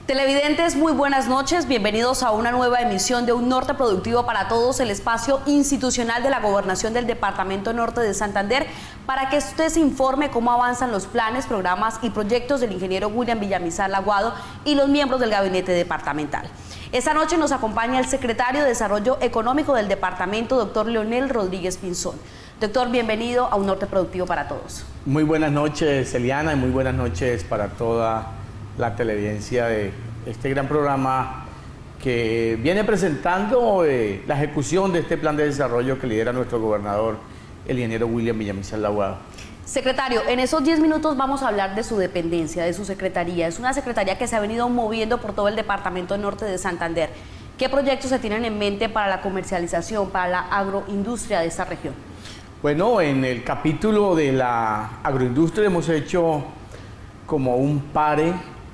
Televidentes, muy buenas noches, bienvenidos a una nueva emisión de Un Norte Productivo para Todos, el espacio institucional de la Gobernación del Departamento Norte de Santander, para que usted se informe cómo avanzan los planes, programas y proyectos del ingeniero William Villamizar Laguado y los miembros del gabinete departamental. Esta noche nos acompaña el secretario de Desarrollo Económico del departamento, doctor Leonel Rodríguez Pinzón. Doctor, bienvenido a Un Norte Productivo para Todos. Muy buenas noches, Eliana, y muy buenas noches para toda la televidencia de este gran programa que viene presentando la ejecución de este plan de desarrollo que lidera nuestro gobernador, el ingeniero William Villamizar Laguado. Secretario, en esos 10 minutos vamos a hablar de su dependencia, de su secretaría. Es una secretaría que se ha venido moviendo por todo el departamento norte de Santander. ¿Qué proyectos se tienen en mente para la comercialización, para la agroindustria de esta región? Bueno, en el capítulo de la agroindustria hemos hecho como un pare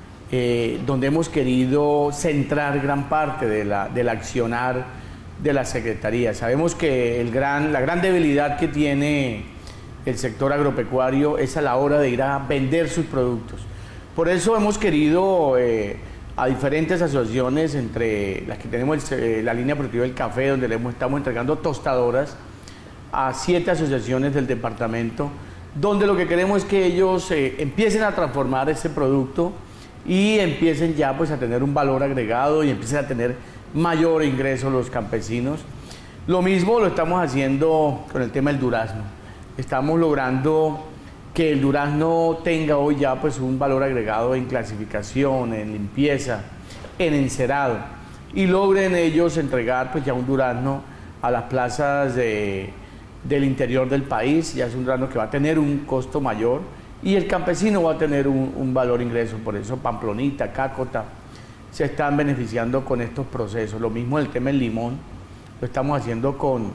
donde hemos querido centrar gran parte del accionar de la Secretaría. Sabemos que la gran debilidad que tiene el sector agropecuario es a la hora de ir a vender sus productos. Por eso hemos querido a diferentes asociaciones, entre las que tenemos la línea productiva del café, donde estamos entregando tostadoras a 7 asociaciones del departamento, donde lo que queremos es que ellos empiecen a transformar ese producto y empiecen ya pues a tener un valor agregado y empiecen a tener mayor ingreso los campesinos. Lo mismo lo estamos haciendo con el tema del durazno. Estamos logrando que el durazno tenga hoy ya pues un valor agregado en clasificación, en limpieza, en encerado, y logren ellos entregar pues ya un durazno a las plazas del interior del país. Ya es un durazno que va a tener un costo mayor y el campesino va a tener un valor ingreso. Por eso Pamplonita, Cácota se están beneficiando con estos procesos. Lo mismo el tema del limón, lo estamos haciendo con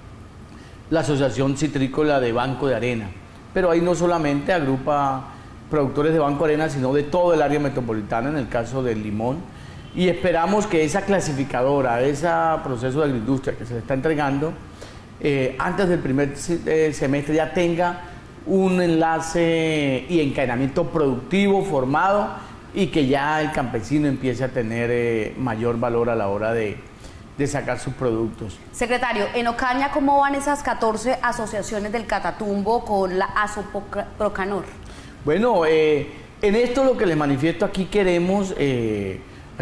la Asociación Citrícola de Banco de Arena, pero ahí no solamente agrupa productores de Banco de Arena, sino de todo el área metropolitana en el caso del limón, y esperamos que esa clasificadora, ese proceso de agroindustria que se le está entregando antes del primer semestre ya tenga un enlace y encadenamiento productivo formado y que ya el campesino empiece a tener mayor valor a la hora de sacar sus productos. Secretario, en Ocaña, ¿cómo van esas 14 asociaciones del Catatumbo con la Asoprocanor? Bueno, en esto lo que les manifiesto aquí queremos es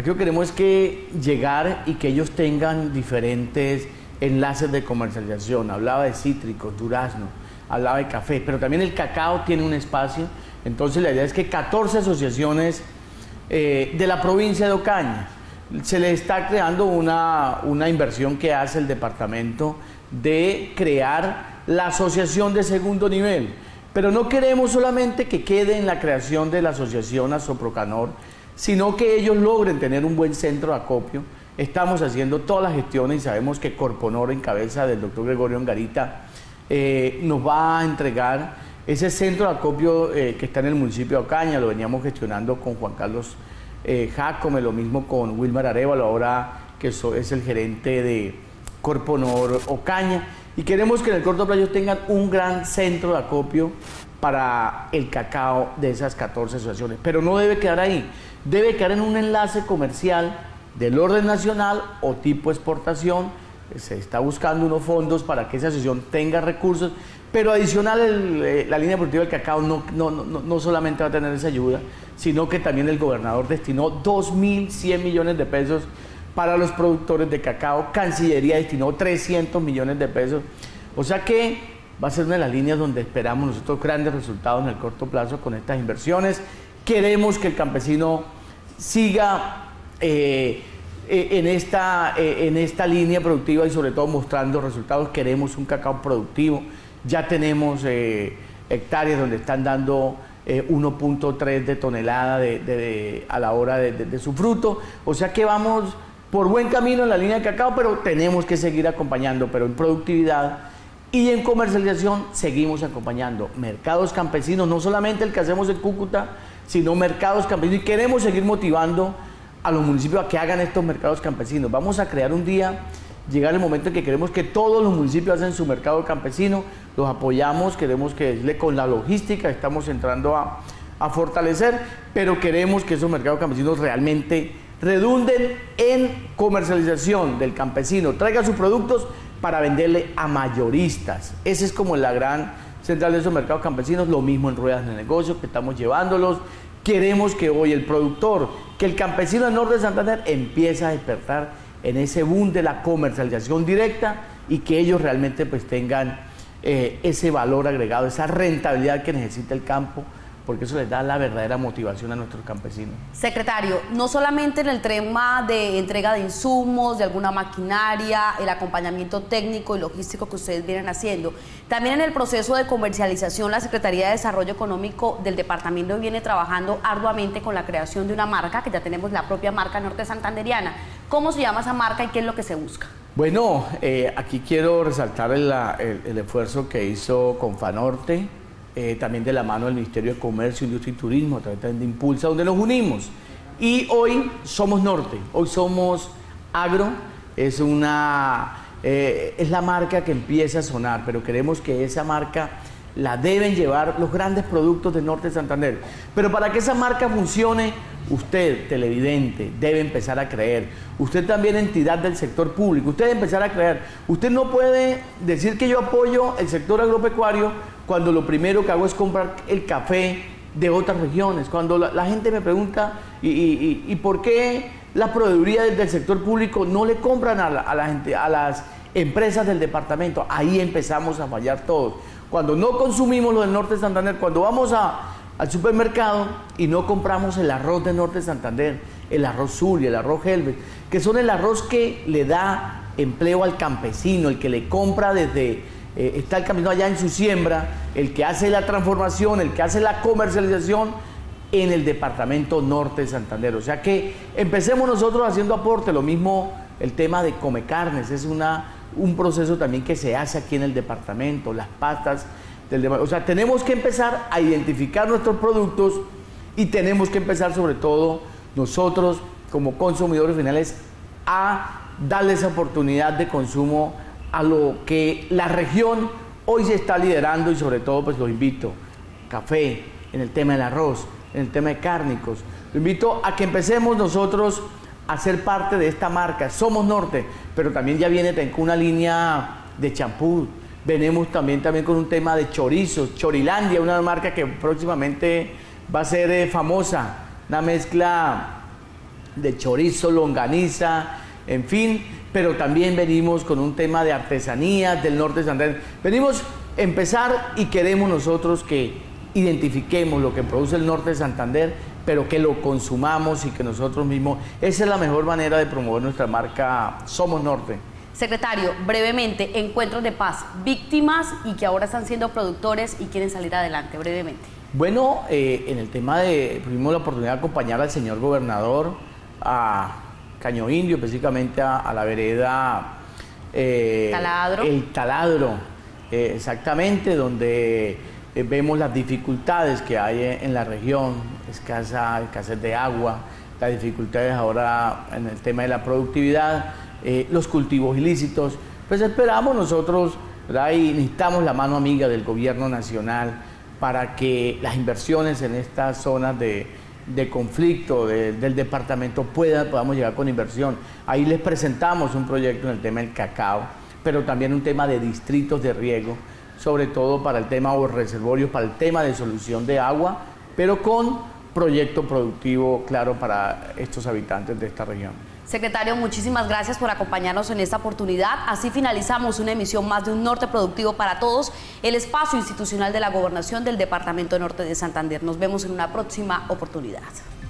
que llegar y que ellos tengan diferentes enlaces de comercialización. Hablaba de cítricos, durazno, hablaba de café, pero también el cacao tiene un espacio. Entonces la idea es que 14 asociaciones de la provincia de Ocaña, se le está creando una inversión que hace el departamento de crear la asociación de segundo nivel, pero no queremos solamente que quede en la creación de la asociación Asoprocanor, sino que ellos logren tener un buen centro de acopio. Estamos haciendo todas las gestiones y sabemos que Corponor, en cabeza del doctor Gregorio Angarita, nos va a entregar ese centro de acopio que está en el municipio de Ocaña. Lo veníamos gestionando con Juan Carlos Jacome, lo mismo con Wilmar Arévalo, ahora que es el gerente de Corponor Ocaña, y queremos que en el corto plazo tengan un gran centro de acopio para el cacao de esas 14 asociaciones. Pero no debe quedar ahí, debe quedar en un enlace comercial del orden nacional o tipo exportación. Se está buscando unos fondos para que esa asociación tenga recursos, pero adicional la línea productiva del cacao no solamente va a tener esa ayuda, sino que también el gobernador destinó 2.100 millones de pesos para los productores de cacao. Cancillería destinó 300 millones de pesos. O sea que va a ser una de las líneas donde esperamos nosotros grandes resultados en el corto plazo con estas inversiones. Queremos que el campesino siga en esta línea productiva y sobre todo mostrando resultados. Queremos un cacao productivo. Ya tenemos hectáreas donde están dando 1.3 de tonelada a la hora de su fruto. O sea que vamos por buen camino en la línea de cacao, pero tenemos que seguir acompañando. Pero en productividad y en comercialización seguimos acompañando mercados campesinos, no solamente el que hacemos en Cúcuta, sino mercados campesinos, y queremos seguir motivando a los municipios a que hagan estos mercados campesinos. Vamos a crear un día, llegar el momento en que queremos que todos los municipios hacen su mercado campesino, los apoyamos, queremos que con la logística estamos entrando a a fortalecer, pero queremos que esos mercados campesinos realmente redunden en comercialización del campesino, traiga sus productos para venderle a mayoristas. Esa es como la gran central de esos mercados campesinos, lo mismo en ruedas de negocio que estamos llevándolos. Queremos que hoy el productor, que el campesino del norte de Santander empiece a despertar en ese boom de la comercialización directa y que ellos realmente pues tengan ese valor agregado, esa rentabilidad que necesita el campo, porque eso les da la verdadera motivación a nuestros campesinos. Secretario, no solamente en el tema de entrega de insumos, de alguna maquinaria, el acompañamiento técnico y logístico que ustedes vienen haciendo, también en el proceso de comercialización la Secretaría de Desarrollo Económico del departamento viene trabajando arduamente con la creación de una marca, que ya tenemos la propia marca Norte Santanderiana. ¿Cómo se llama esa marca y qué es lo que se busca? Bueno, aquí quiero resaltar el esfuerzo que hizo Confanorte, también de la mano del Ministerio de Comercio, Industria y Turismo, a través de Impulsa, donde nos unimos. Y hoy somos Norte, hoy somos Agro, es la marca que empieza a sonar, pero queremos que esa marca la deben llevar los grandes productos de Norte de Santander. Pero para que esa marca funcione, usted, televidente, debe empezar a creer. Usted también, entidad del sector público, usted debe empezar a creer. Usted no puede decir que yo apoyo el sector agropecuario cuando lo primero que hago es comprar el café de otras regiones. Cuando la gente me pregunta, ¿y por qué la proveeduría del sector público no le compran a la gente, a las empresas del departamento? Ahí empezamos a fallar todos. Cuando no consumimos lo del norte de Santander, cuando vamos al supermercado y no compramos el arroz del norte de Santander, el arroz Zulia, el arroz Helvet, que son el arroz que le da empleo al campesino, el que le compra desde... está el campesino allá en su siembra, el que hace la transformación, el que hace la comercialización en el departamento norte de Santander. O sea que empecemos nosotros haciendo aporte, lo mismo el tema de Come Carnes, es un proceso también que se hace aquí en el departamento, las pastas del departamento. O sea, tenemos que empezar a identificar nuestros productos y tenemos que empezar sobre todo nosotros como consumidores finales a darles oportunidad de consumo a lo que la región hoy se está liderando y sobre todo pues lo invito, café, en el tema del arroz, en el tema de cárnicos, lo invito a que empecemos nosotros a ser parte de esta marca, somos Norte, pero también ya viene con una línea de champú, venimos también con un tema de chorizos, Chorilandia, una marca que próximamente va a ser famosa, una mezcla de chorizo, longaniza, en fin, pero también venimos con un tema de artesanías del norte de Santander. Venimos a empezar y queremos nosotros que identifiquemos lo que produce el norte de Santander, pero que lo consumamos y que nosotros mismos, esa es la mejor manera de promover nuestra marca Somos Norte. Secretario, brevemente, encuentros de paz, víctimas y que ahora están siendo productores y quieren salir adelante, brevemente. Bueno, en el tema tuvimos la oportunidad de acompañar al señor gobernador a Caño Indio, específicamente a la vereda Taladro. El Taladro, exactamente, donde vemos las dificultades que hay en la región, escasez de agua, las dificultades ahora en el tema de la productividad, los cultivos ilícitos. Pues esperamos nosotros, ¿verdad? Y necesitamos la mano amiga del gobierno nacional para que las inversiones en estas zonas de conflicto del departamento podamos llegar con inversión. Ahí les presentamos un proyecto en el tema del cacao, pero también un tema de distritos de riego, sobre todo para el tema de reservorios, para el tema de solución de agua, pero con proyecto productivo claro para estos habitantes de esta región. Secretario, muchísimas gracias por acompañarnos en esta oportunidad. Así finalizamos una emisión más de Un Norte Productivo para Todos, el espacio institucional de la Gobernación del Departamento Norte de Santander. Nos vemos en una próxima oportunidad.